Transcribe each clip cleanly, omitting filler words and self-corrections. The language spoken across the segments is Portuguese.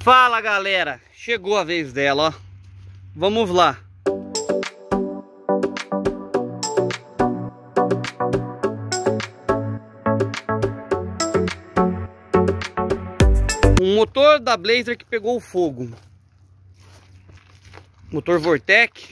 Fala galera, chegou a vez dela, ó. Vamos lá. Um motor da Blazer que pegou fogo. Motor Vortec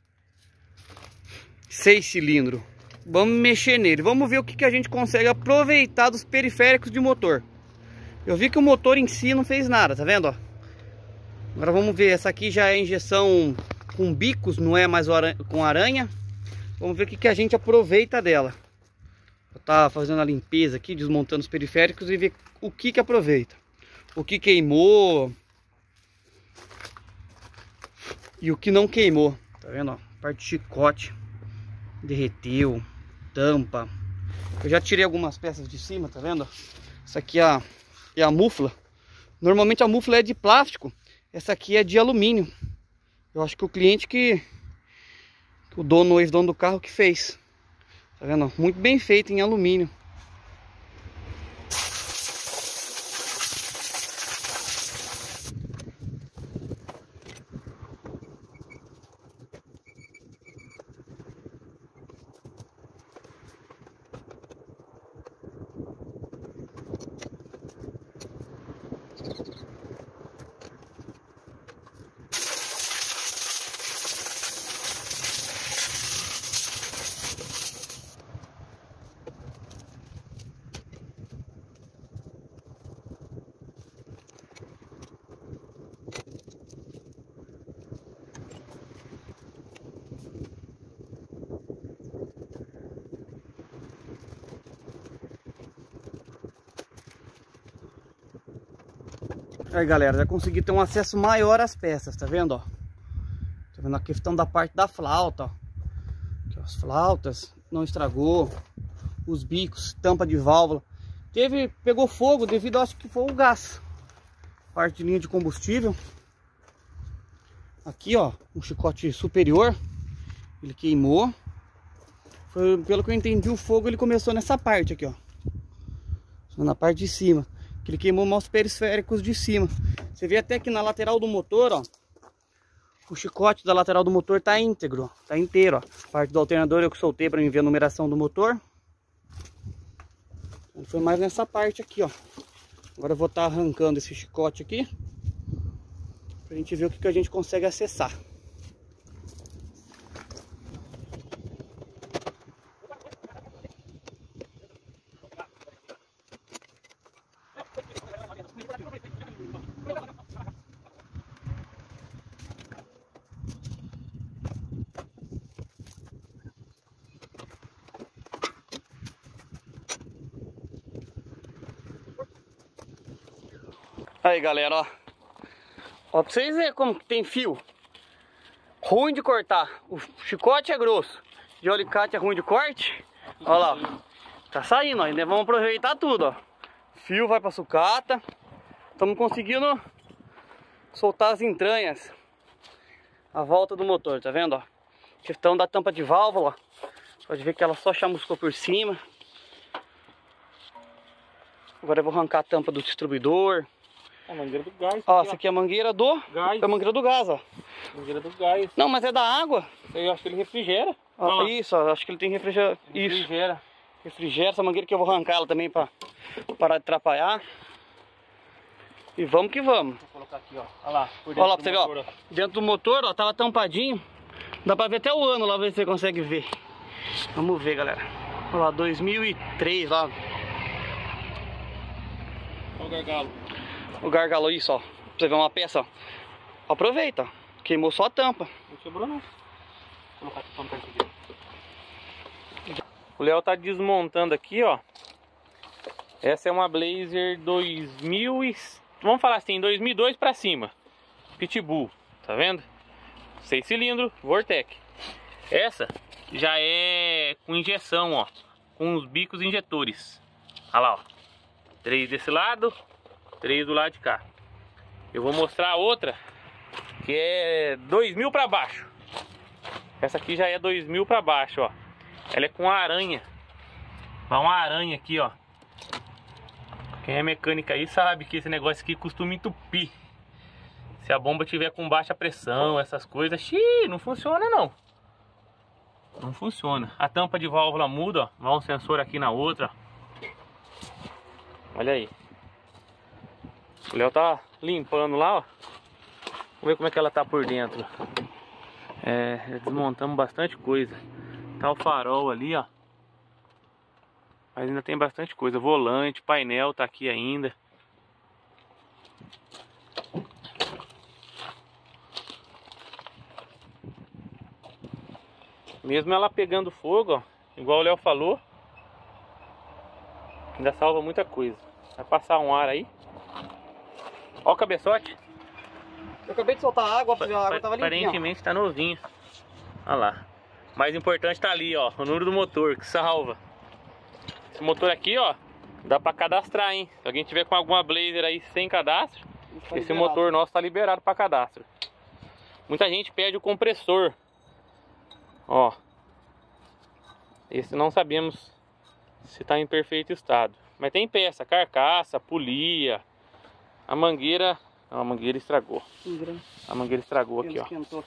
6 cilindros. Vamos mexer nele, vamos ver o que a gente consegue aproveitar dos periféricos de motor. Eu vi que o motor em si não fez nada, tá vendo, ó? Agora vamos ver, essa aqui já é injeção com bicos, não é mais com aranha. Vamos ver o que a gente aproveita dela. Eu tava fazendo a limpeza aqui, desmontando os periféricos e ver o que aproveita. O que queimou e o que não queimou, tá vendo, ó? Parte de chicote derreteu, tampa. Eu já tirei algumas peças de cima, tá vendo? Essa aqui é a mufla. Normalmente a mufla é de plástico, essa aqui é de alumínio. Eu acho que o cliente o dono, o ex-dono do carro que fez. Tá vendo? Muito bem feito em alumínio. Aí galera, já consegui ter um acesso maior às peças, tá vendo, ó? Tá vendo a questão da parte da flauta, ó. Aqui, ó, as flautas não estragou, os bicos, tampa de válvula. Pegou fogo devido, acho que foi o gás. Parte de linha de combustível. Aqui, ó, um chicote superior, ele queimou. Pelo que eu entendi, o fogo ele começou nessa parte aqui, ó. Na parte de cima. Que ele queimou mais os periféricos de cima. Você vê até que na lateral do motor, ó, o chicote da lateral do motor tá íntegro, ó, tá inteiro, ó. A parte do alternador eu que soltei para mim ver a numeração do motor. Foi mais nessa parte aqui, ó. Agora eu vou estar arrancando esse chicote aqui pra gente ver o que a gente consegue acessar. Aí galera, ó pra vocês verem como que tem fio ruim de cortar. O chicote é grosso, de alicate é ruim de corte. Olha lá, ó. Tá saindo, ó. Ainda vamos aproveitar tudo, ó. Fio vai pra sucata. Estamos conseguindo soltar as entranhas à volta do motor, tá vendo, ó? Questão da tampa de válvula, ó. Pode ver que ela só chamuscou por cima. Agora eu vou arrancar a tampa do distribuidor. A mangueira do gás. Ó, essa aqui é a mangueira do gás. É a mangueira do gás, ó. Mangueira do gás. Não, mas é da água. Eu acho que ele refrigera. Ó, isso, ó, acho que ele tem refrigera. Isso. Refrigera. Refrigera essa mangueira que eu vou arrancar ela também pra parar de atrapalhar. E vamos que vamos. Vou colocar aqui, ó. Olha lá, por dentro. Olha lá pra você ver, ó. Dentro do motor, ó, tava tampadinho. Dá pra ver até o ano lá, ver se você consegue ver. Vamos ver, galera. Olha lá, 2003 lá. Olha o gargalo. O gargalo, isso, ó. Pra você ver uma peça, ó. Aproveita, ó. Queimou só a tampa. Não quebrou, não. Vou colocar aqui pra perto aqui. O Léo tá desmontando aqui, ó. Essa é uma Blazer 2000 e... Vamos falar assim, 2002 pra cima. Pitbull, tá vendo? 6 cilindros, Vortec. Essa já é com injeção, ó. Com os bicos injetores. Olha lá, ó. 3 desse lado, 3 do lado de cá. Eu vou mostrar a outra, que é 2000 pra baixo. Essa aqui já é 2000 pra baixo, ó. Ela é com aranha. Vai uma aranha aqui, ó. Quem é mecânica aí sabe que esse negócio aqui costuma entupir. Se a bomba tiver com baixa pressão, essas coisas, xiii, não funciona não. Não funciona. A tampa de válvula muda, ó. Vai um sensor aqui na outra. Olha aí. O Léo tá limpando lá, ó. Vamos ver como é que ela tá por dentro. Desmontamos bastante coisa. Tá o farol ali, ó. Mas ainda tem bastante coisa. Volante, painel tá aqui ainda. Mesmo ela pegando fogo, ó, igual o Léo falou, ainda salva muita coisa. Vai passar um ar aí. Ó o cabeçote. Eu acabei de soltar a água tava limpinha. Aparentemente tá novinho. Olha lá. Mais importante tá ali, ó, o número do motor, que salva. Esse motor aqui, ó, dá pra cadastrar, hein. Se alguém tiver com alguma Blazer aí sem cadastro, esse motor nosso tá liberado pra cadastro. Muita gente pede o compressor. Ó, esse não sabemos se está em perfeito estado, mas tem peça, carcaça, polia. A mangueira, não, a mangueira estragou. A mangueira estragou aqui, ó.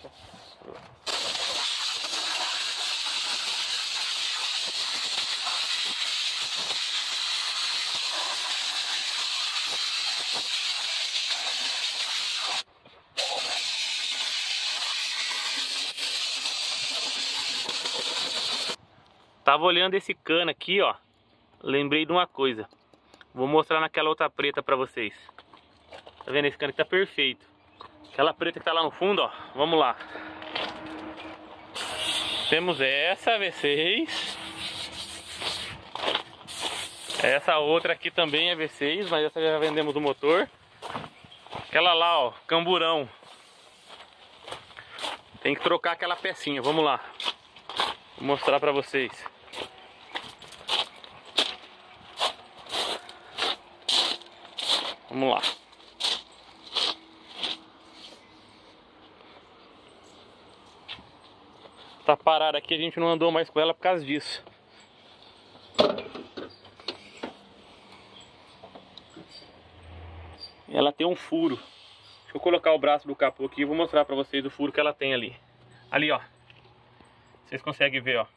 Tava olhando esse cano aqui, ó. Lembrei de uma coisa. Vou mostrar naquela outra preta pra vocês. Tá vendo? Esse cano aqui tá perfeito. Aquela preta que tá lá no fundo, ó. Vamos lá. Temos essa V6. Essa outra aqui também é V6, mas essa já vendemos o motor. Aquela lá, ó, camburão. Tem que trocar aquela pecinha. Vamos lá. Vou mostrar pra vocês. Vamos lá. Tá parada aqui, a gente não andou mais com ela por causa disso. Ela tem um furo. Deixa eu colocar o braço do capô aqui e vou mostrar pra vocês o furo que ela tem ali. Ali, ó. Vocês conseguem ver, ó.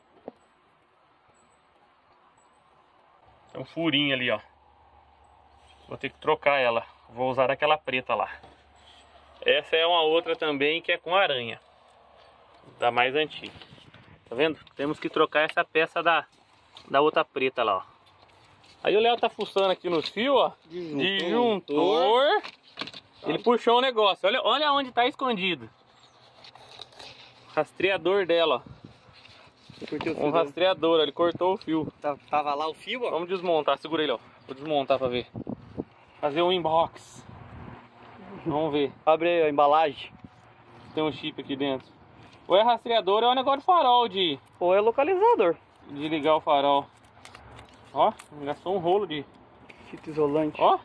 Tem um furinho ali, ó. Vou ter que trocar ela. Vou usar aquela preta lá. Essa é uma outra também que é com aranha. Da mais antiga. Tá vendo? Temos que trocar essa peça da outra preta lá, ó. Aí o Léo tá fuçando aqui nos fios, ó. Disjuntor. Ele puxou o negócio. Olha onde tá escondido. Rastreador dela, ó. Um rastreador, ele cortou o fio. Tava lá o fio, ó. Vamos desmontar, segura ele, ó. Vou desmontar pra ver. Fazer um inbox. Vamos ver. Abre a embalagem. Tem um chip aqui dentro. Ou é rastreador ou é um negócio de farol de... Ou é localizador. De ligar o farol. Ó, gastou um rolo de... Fita isolante. Ó.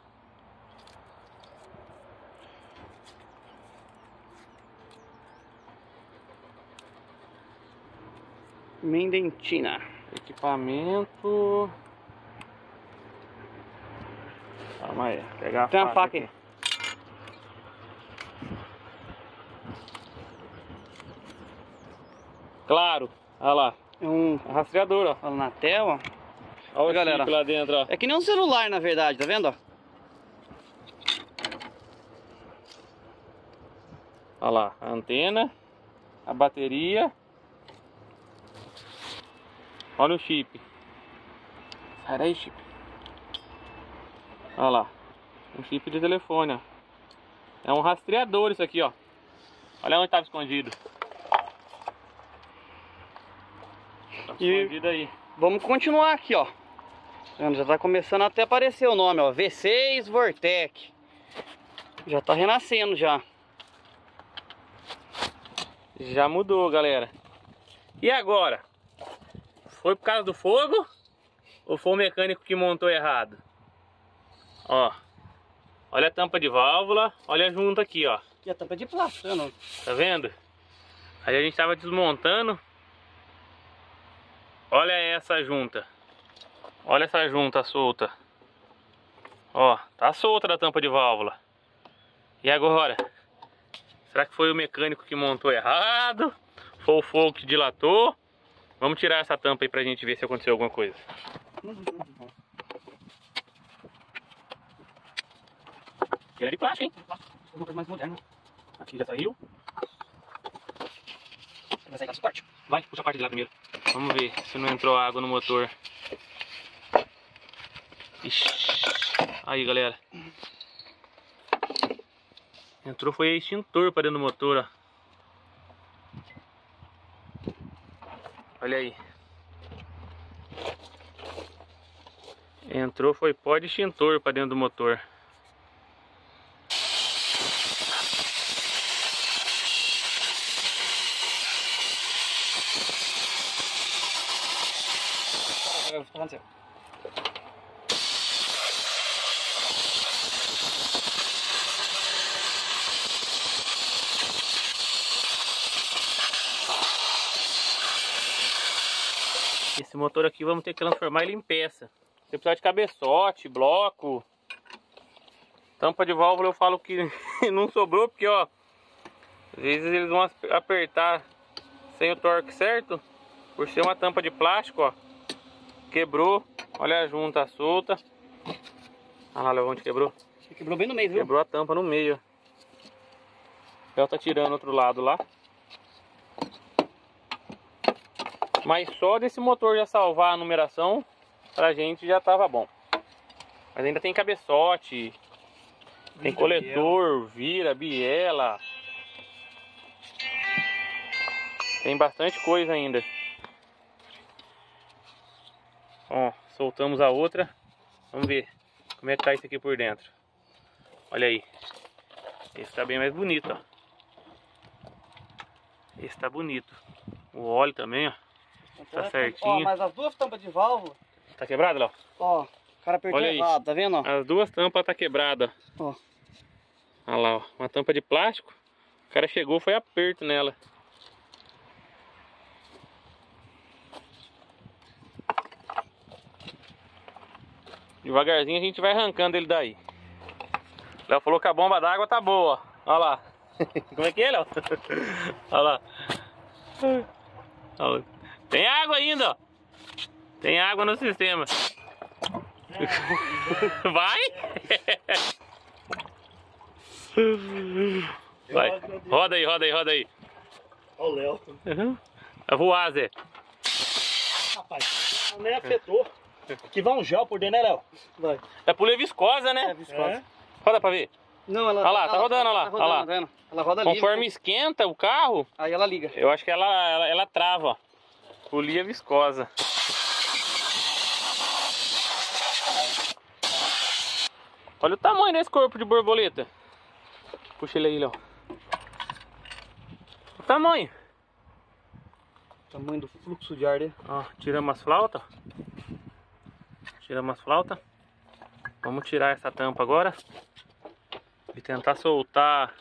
Mendentina. Equipamento. Calma aí, pegar a Tem uma faca aí. Claro, olha lá. É um Rastreador, ó. Olha na tela, ó. Olha o galera, chip lá dentro, ó. é que nem um celular, na verdade, tá vendo, ó? Olha lá, a antena, a bateria. Olha o chip. Sai daí, chip. Olha lá, um chip de telefone, ó. É um rastreador isso aqui, ó. Olha onde estava escondido. Tá escondido aí. Vamos continuar aqui, ó. Já tá começando até a aparecer o nome, ó. V6 Vortec. Já tá renascendo já. Já mudou, galera. E agora? Foi por causa do fogo? Ou foi o mecânico que montou errado? Ó. Olha a tampa de válvula. Olha a junta aqui, ó. E a tampa de plástico, né? Tá vendo? Aí a gente tava desmontando. Olha essa junta. Olha essa junta solta. Ó, tá solta da tampa de válvula. E agora? Será que foi o mecânico que montou errado? Foi o fogo que dilatou? Vamos tirar essa tampa aí pra gente ver se aconteceu alguma coisa. Ele é de plástico, hein? Uma coisa mais moderna. Aqui já saiu. Vai sair com suporte. Vai, puxa a parte de lá primeiro. Vamos ver se não entrou água no motor. Ixi. Aí, galera. Entrou foi extintor para dentro do motor, ó. Olha aí. Entrou foi pó de extintor para dentro do motor. Esse motor aqui vamos ter que transformar ele em peça. Você precisa de cabeçote, bloco. Tampa de válvula eu falo que não sobrou porque, ó, às vezes eles vão apertar sem o torque certo. Por ser uma tampa de plástico, ó, quebrou. Olha a junta solta. Olha lá onde quebrou. Quebrou bem no meio, viu? Quebrou a tampa no meio. Ela tá tirando outro lado lá. Mas só desse motor já salvar a numeração, pra gente já tava bom. Mas ainda tem cabeçote, tem coletor, vira, biela. Tem bastante coisa ainda. Ó, soltamos a outra. Vamos ver como é que tá isso aqui por dentro. Olha aí. Esse tá bem mais bonito, ó. Esse tá bonito. O óleo também, ó. Tá certinho. Ó, mas as duas tampas de válvula... Tá quebrado, Léo? Ó, o cara apertou errado, tá vendo? Ó? As duas tampas tá quebradas. Ó. Olha lá, ó. Uma tampa de plástico. O cara chegou, foi aperto nela. Devagarzinho a gente vai arrancando ele daí. Léo falou que a bomba d'água tá boa. Olha lá. Como é que é, Léo? Olha lá. Olha lá. Tem água ainda, ó. Tem água no sistema. Vai? Vai. Roda aí, roda aí, roda aí. Olha o Léo. Vai voar, Zé. Rapaz, nem afetou. Que vai um gel por dentro, né, Léo? Vai. É pulha viscosa, né? É, viscosa. É. Roda pra ver. Não, ela... Olha lá, tá rodando, olha lá. Tá rodando, Olha lá. tá vendo? Ela roda livre. Conforme esquenta o carro, Aí ela liga. eu acho que ela trava, ó. Polia viscosa. Olha o tamanho desse corpo de borboleta. Puxa ele aí, Léo. O tamanho. Tamanho do fluxo de ar dele. Ó, tiramos as flautas. Tiramos as flautas. Vamos tirar essa tampa agora. E tentar soltar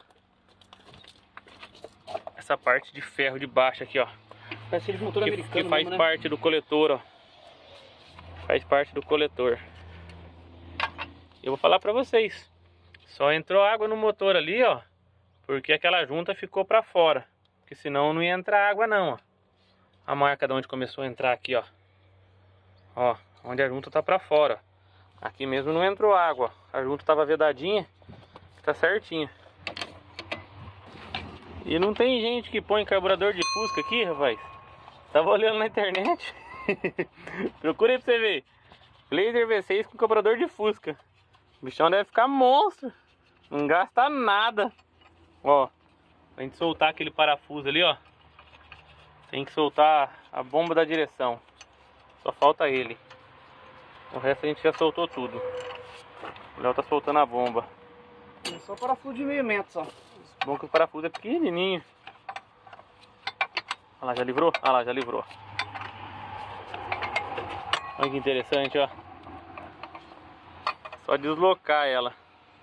essa parte de ferro de baixo aqui, ó. Parece aquele motor americano Que faz mesmo, né? parte do coletor, ó. Faz parte do coletor. Eu vou falar pra vocês. Só entrou água no motor ali, ó. Porque aquela junta ficou pra fora. Porque senão não ia entrar água não, ó. A marca de onde começou a entrar aqui, ó. Ó, onde a junta tá pra fora. Aqui mesmo não entrou água. A junta tava vedadinha. Tá certinho. E não tem gente que põe carburador de Fusca aqui, rapaz. Tava olhando na internet. Procura aí pra você ver. Blazer V6 com carburador de Fusca. O bichão deve ficar monstro. Não gasta nada. Ó, pra gente soltar aquele parafuso ali, ó. Tem que soltar a bomba da direção. Só falta ele. O resto a gente já soltou tudo. O Léo tá soltando a bomba. É só parafuso de meio metro só. Bom que o parafuso é pequenininho. Olha lá, já livrou? Olha lá, já livrou. Olha que interessante, ó. Só deslocar ela.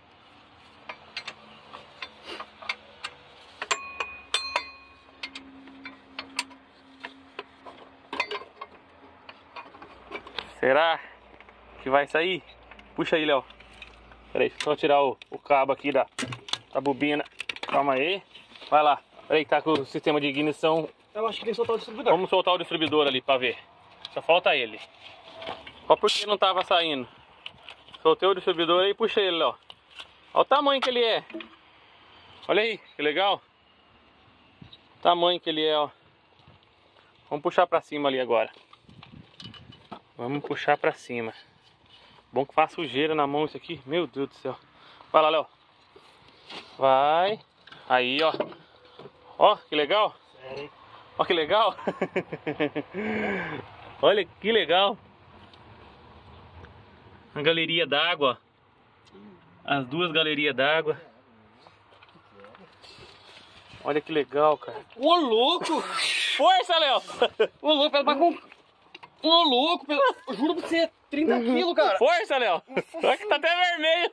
Será que vai sair? Puxa aí, Léo. Pera aí, deixa eu só tirar o cabo aqui da bobina. Calma aí. Vai lá. Peraí que tá com o sistema de ignição. Eu acho que tem que soltar o distribuidor. Vamos soltar o distribuidor ali pra ver. Só falta ele. Ó porque não tava saindo. Soltei o distribuidor aí e puxei ele, ó. Olha o tamanho que ele é. Olha aí, que legal. O tamanho que ele é, ó. Vamos puxar pra cima ali agora. Vamos puxar pra cima. Bom que faz sujeira na mão isso aqui. Meu Deus do céu. Vai lá, Léo. Vai. Aí, ó. Ó, que legal. Sério? Ó, que legal. Olha que legal. A galeria d'água. As duas galerias d'água. Olha que legal, cara. Ô, louco! Força, Léo! Ô, louco, pelo mais com... Ô, louco, eu juro pra você, 30 quilos, cara. Força, Léo! Olha que tá até vermelho.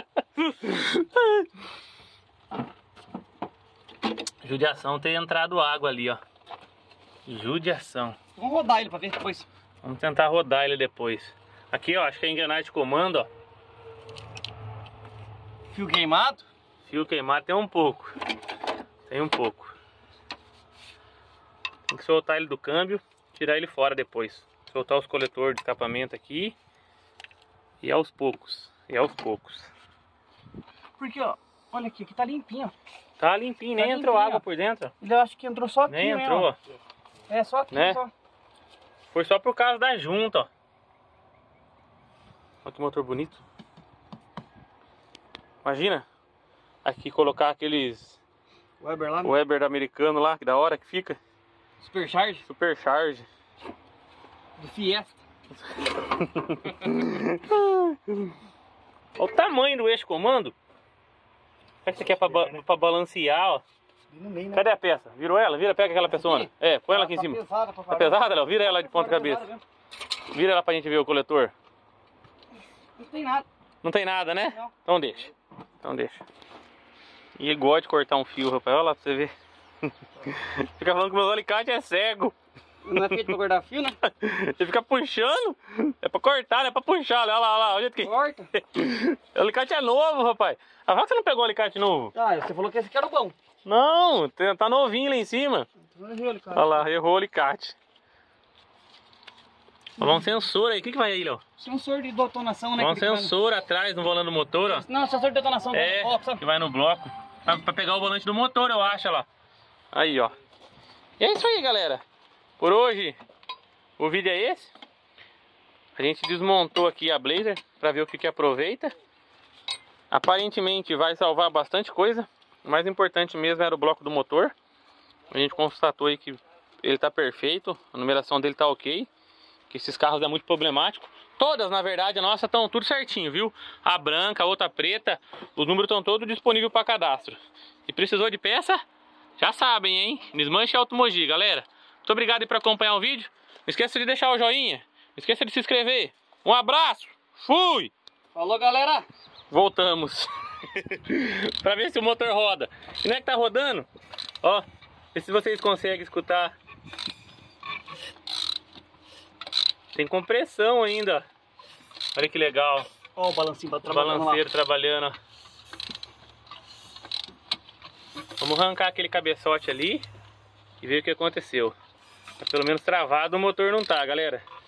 Judiação ter entrado água ali, ó. Judiação. Vamos rodar ele pra ver depois. Vamos tentar rodar ele depois. Aqui, ó, acho que é a engrenagem de comando, ó. Fio queimado. Fio queimado tem um pouco. Tem um pouco. Tem que soltar ele do câmbio, tirar ele fora depois. Soltar os coletores de escapamento aqui. E aos poucos. E aos poucos. Porque, ó, olha aqui, aqui tá limpinho, ó. Tá limpinho, nem Tá entrou limpinho, água ó. por dentro. Ele acho que entrou só aqui, Nem né, entrou, ó. ó. É, só aqui, Né? só. Foi só por causa da junta, ó. Olha que motor bonito. Imagina aqui colocar aqueles Weber lá, Weber americano lá, que da hora que fica. Supercharge Supercharge. do Fiesta. Olha o tamanho do eixo comando. Será que isso aqui é pra balancear, ó? No meio, né? Cadê a peça? Virou ela? Vira, pega aquela peçona. É, põe ela aqui em cima. Pesada pra Tá pesada, Léo? Vira ela de ponta cabeça. Vira ela pra gente ver o coletor. Não tem nada. Não tem nada, né? Não. Então deixa. Então deixa. E ele gosta de cortar um fio, rapaz. Olha lá pra você ver. Fica falando que meu alicate é cego. Não é feito pra guardar fio, né? Ele fica puxando. É pra cortar, não é pra puxar. Olha lá, olha lá. Olha o jeito que... Corta. O alicate é novo, rapaz. Ah, por que você não pegou o alicate novo? Ah, você falou que esse aqui era o bom. Não, tá novinho lá em cima. Olha lá, errou o alicate. Olha lá um sensor aí. O que vai aí, Léo? Sensor de detonação, né? Olha um que ele vai sensor atrás no volante do motor, ó. no- Não, sensor de detonação. É, Ó, sabe? que vai no bloco. Pra pegar o volante do motor, eu acho, olha lá. Aí, ó. E é isso aí, galera. Por hoje, o vídeo é esse. A gente desmontou aqui a Blazer pra ver o que aproveita. Aparentemente vai salvar bastante coisa. O mais importante mesmo era o bloco do motor. A gente constatou aí que ele tá perfeito. A numeração dele tá ok. Que esses carros é muito problemático. Todas, na verdade, a nossa estão tudo certinho, viu? A branca, a outra preta. Os números estão todos disponíveis para cadastro. Se precisou de peça, já sabem, hein? Desmanche Automogi, galera. Muito obrigado aí por acompanhar o vídeo. Não esqueça de deixar o joinha. Não esqueça de se inscrever. Um abraço. Fui! Falou, galera. Voltamos. Pra ver se o motor roda. E não é que tá rodando? Ó, vê se vocês conseguem escutar. Tem compressão ainda. Olha que legal. Ó o balancinho pra O trabalhar lá. balanceiro trabalhando, ó. Vamos arrancar aquele cabeçote ali e ver o que aconteceu. Tá pelo menos travado, o motor não tá, galera.